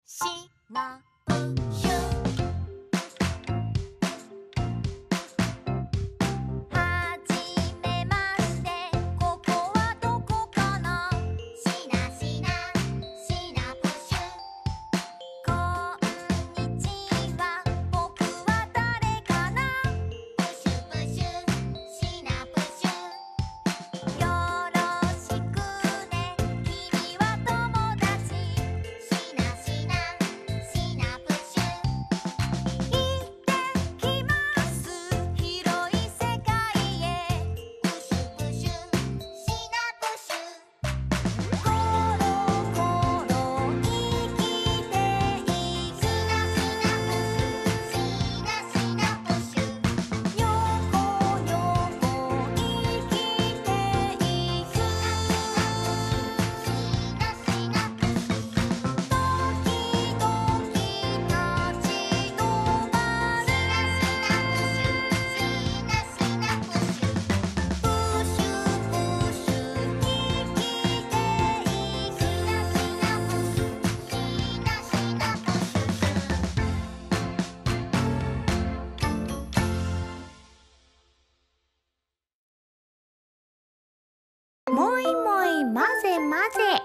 シナプシュはじめまして、ここはどこかな。シナシナシナプシュ、こんにちは、僕は誰かな。プシュプシュシナプシュ、よろしくね、君は友達。シナシナシナプシュ、行ってきます、広い世界へ。プシュプシュシナプシュ、コロコロ生きていく。シナシナプシュシナシナプシュ、よこよこ生きていく。シナシナプシュシナシナプシュ、時々立ち止まる。シナシナプシュシナシナプシュ、プシュプシュ生きていく。シナシナプシュシナシナプシュ、時々立ち止まる。もいもいまぜまぜ。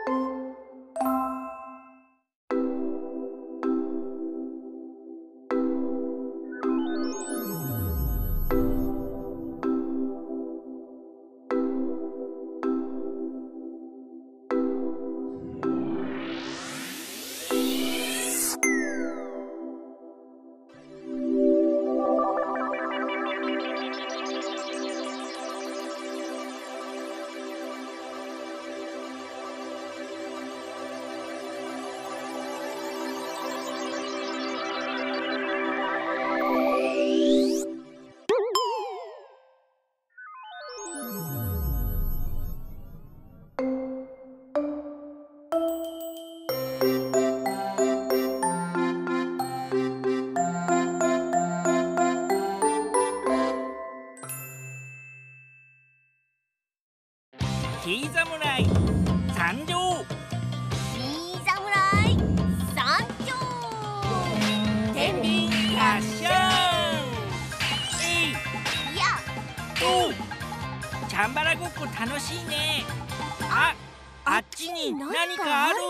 キー侍参上。 シー侍参上。 天秤発射。えいやおう、チャンバラごっこ楽しいね。あっちに何かある。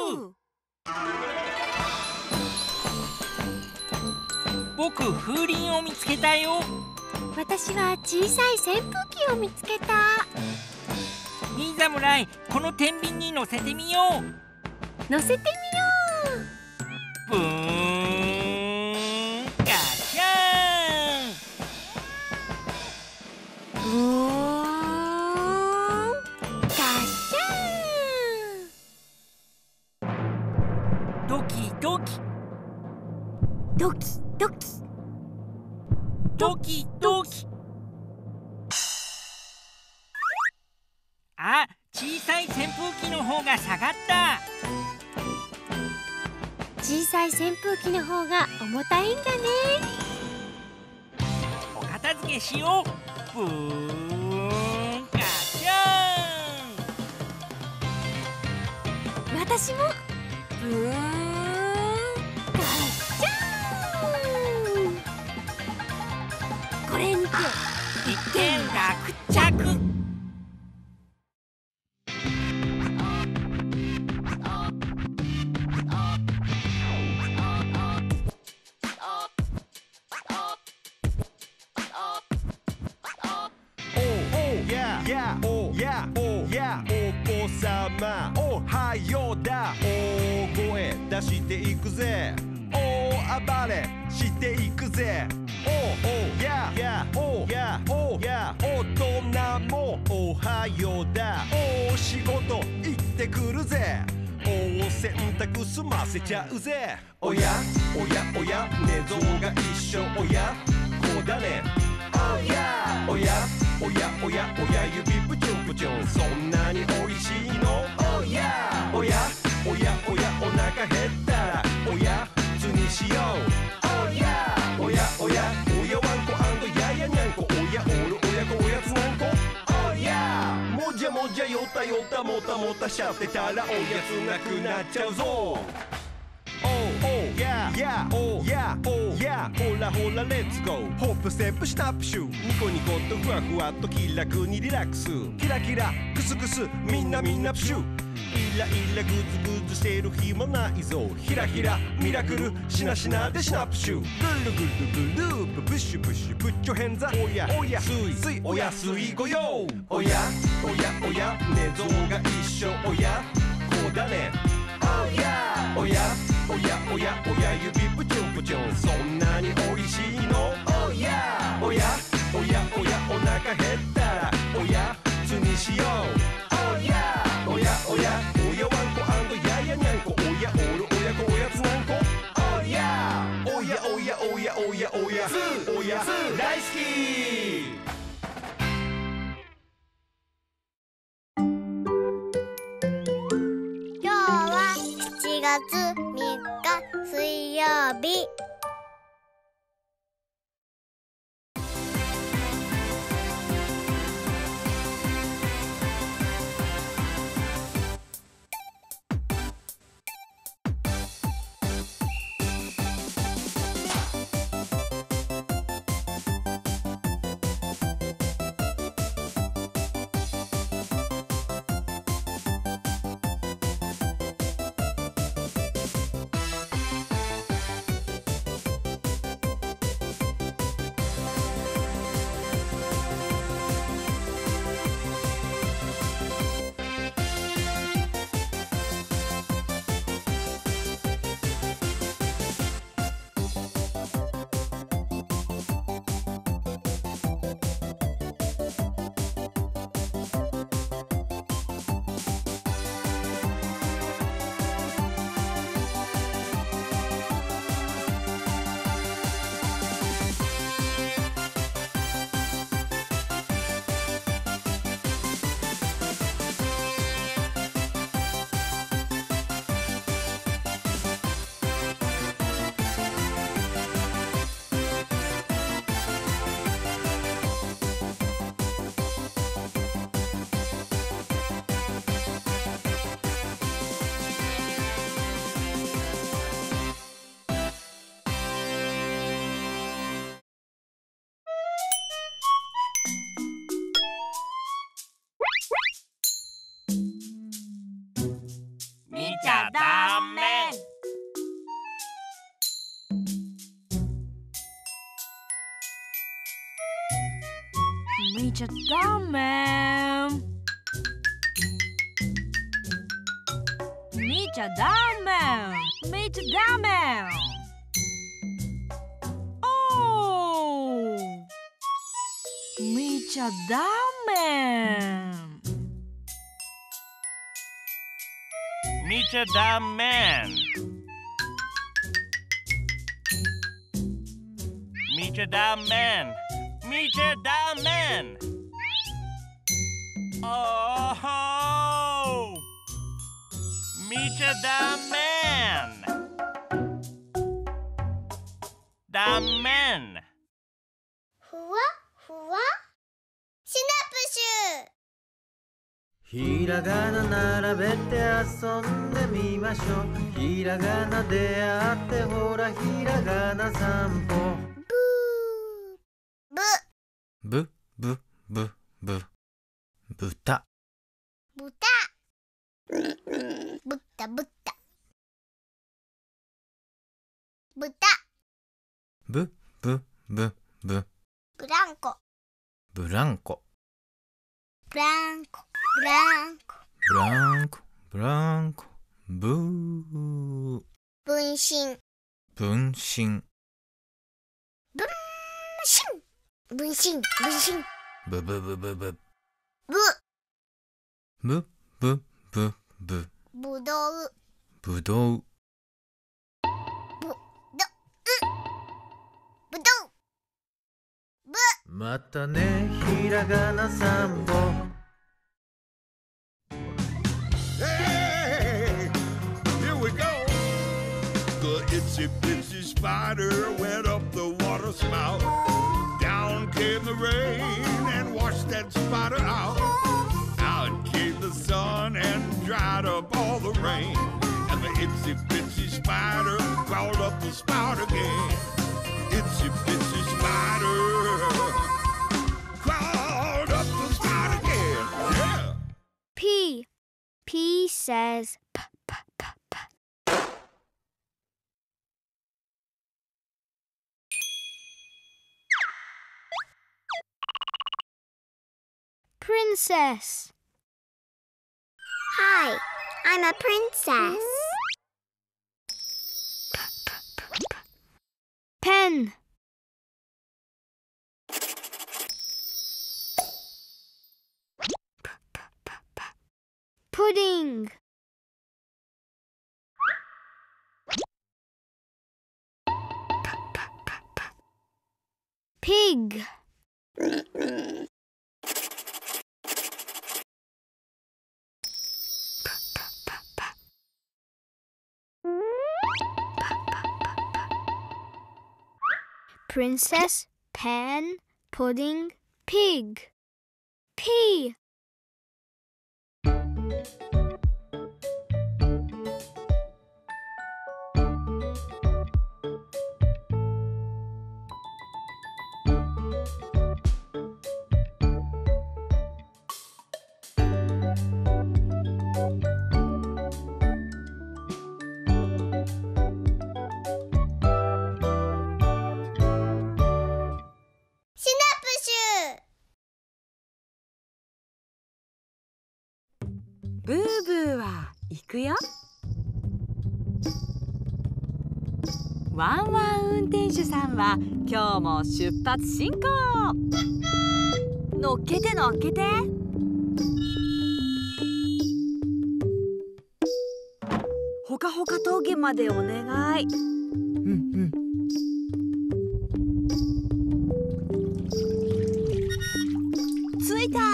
僕風鈴を見つけたよ。 私は小さい扇風機を見つけた。 ミー侍、この天秤に乗せてみよう。 乗せてみよブーンガシャう。ブーンガシャーン。ドキドキーン、ドキドキ。 ドキドキ。小さい扇風機の方が下がった。 小さい扇風機の方が重たいんだね。 お片付けしよう。ブーンガシャーン。 私もブーンガシャーン。これにて一件落着。 お子様おはようだ。大声出していくぜ。大暴れしていくぜ。大人もおはようだ。お仕事行ってくるぜ。お洗濯済ませちゃうぜ。おやおやおや寝相が一緒。おやこうだね。おやおやおやおやおや指プチュンプチュン、そんなにおいしいの。おやおやおやおやお腹減ったらおやつにしよう。おやおやおやおやワンコややにゃんこ。おやおる親子おやつなんこ。おやもじゃもじゃよたよたもたもたしちゃってたらおやつなくなっちゃうぞ。お yeah yeah oh yeah oh yeah ほらほらレッツゴーホップステップシナップシュニコニコとふわふわと気楽にリラックスキラキラクスクスみんなプシュイライラグズグズしてる暇ないぞひらひらミラクルしなしなでシナップシュぐるぐるぐるーププッシュプッシュプッチョヘンザおやおやすいすいおやすいごよおやおやおや寝相が一緒おやこうだねおやおやおやおやおや指プチョンプチョンそんなにおいしいのおやおやおやおやお腹減ったらおやつにしようおやおやおやおやワンコややにゃんこおやおる親子おやつなんこおやおやおやおやおやおやつおや大好き今日は7月3日水曜日見ちゃダメ見ちゃダメ見ちゃダメ見ちゃダメおー見ちゃダメ見ちゃダメ見ちゃダメ見ちゃダメおー見ちゃダメダメふわふわシナプシュひらがな並べて遊んでみましょうひらがなであってほらひらがな散歩ブぶぶぶぶぶたブタブッタブッタブタぶぶぶぶブランコブランコブランコブランコブランコブランコブー分身分身分身分身分身ブブブブブブブブブブぶどうぶどうぶどうぶまたねひらがな散歩 Hey, here we go. The itsy bitsy spider went up the water spout. Down came the rain and washed that spider out. Out came the sun and dried up all the rain. And the itsy bitsy spider crawled up the spout again. Itsy bitsy spider crawled up the spout again. Yeah. P. P says p, p, p, p. Princess. Hi, I'm a princess. Pen. Pudding. Pig. Princess, pen, pudding, pig. P. ブーブーは行くよ。ワンワン運転手さんは今日も出発進行。乗っけて乗っけて。ほかほか峠までお願い。着いた。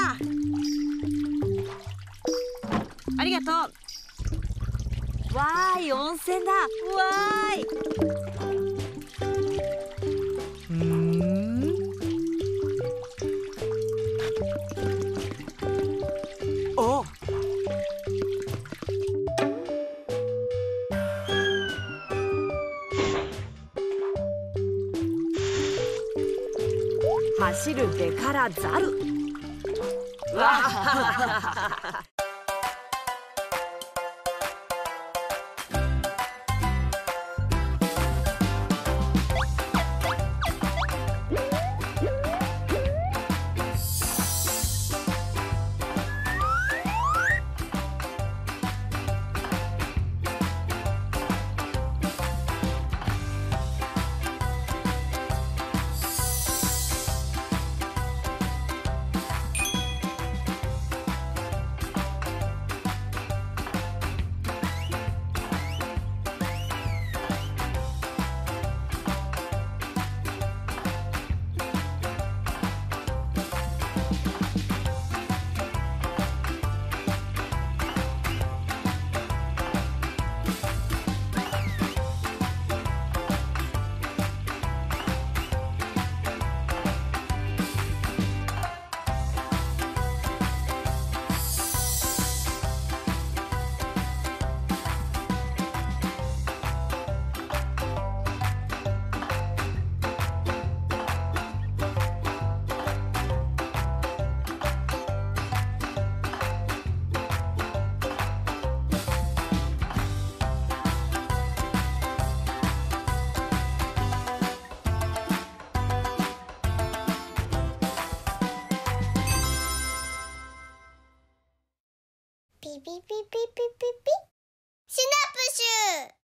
ありがとう。わーい、温泉だ。わーい。お。走るべからざる。わあ。 ピピピピピピピシナプシュ。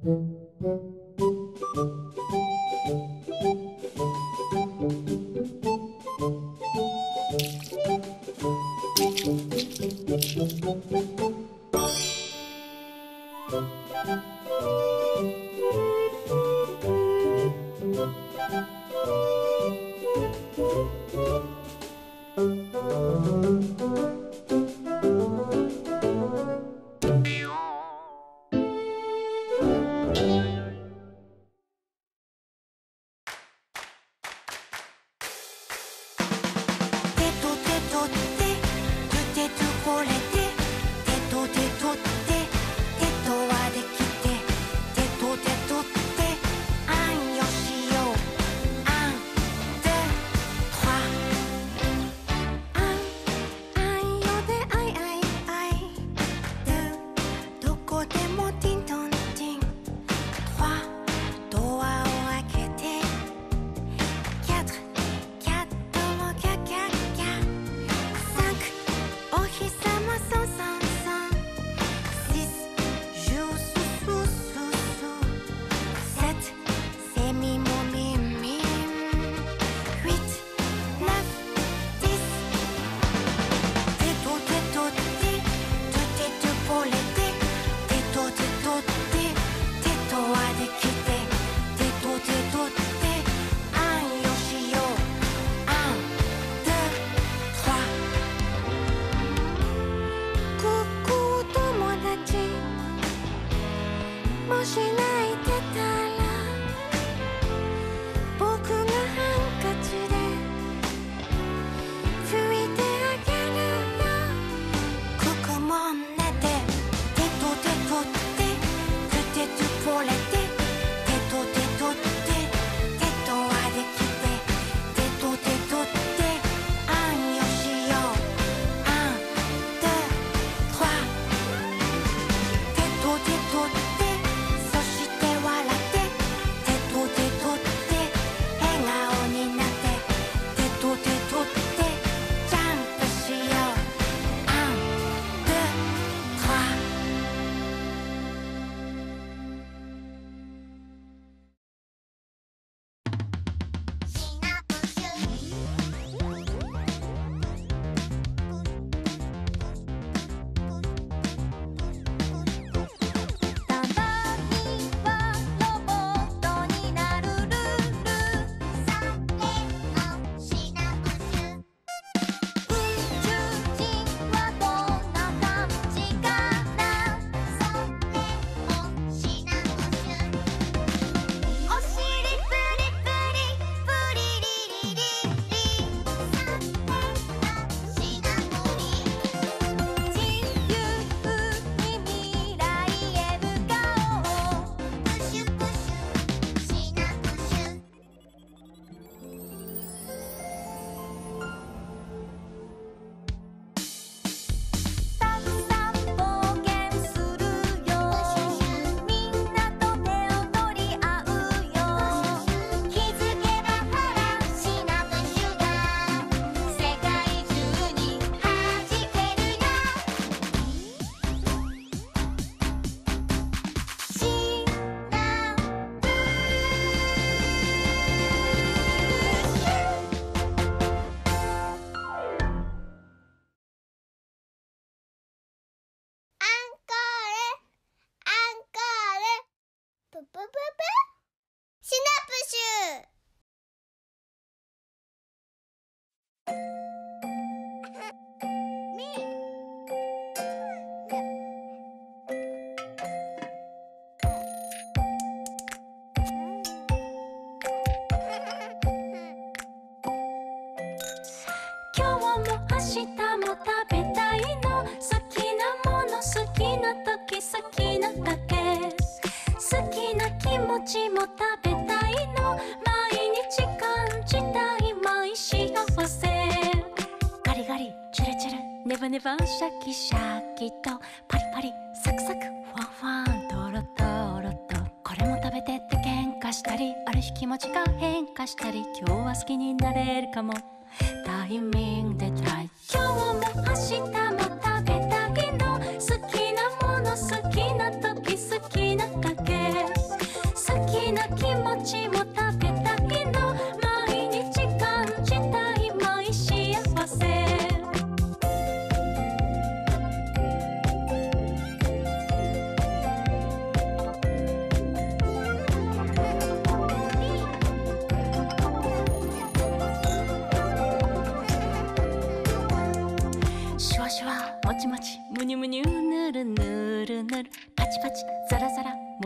ネバネバシャキシャキとパリパリサクサクファンファントロトロとこれも食べてって喧嘩したりある日気持ちが変化したり今日は好きになれるかもタイミングでトライ今日も明日も食べたいの好きなもの好きな時好きなだけ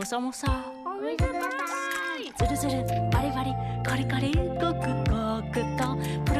サモサズルズルバリバリカリカリゴクゴクとプル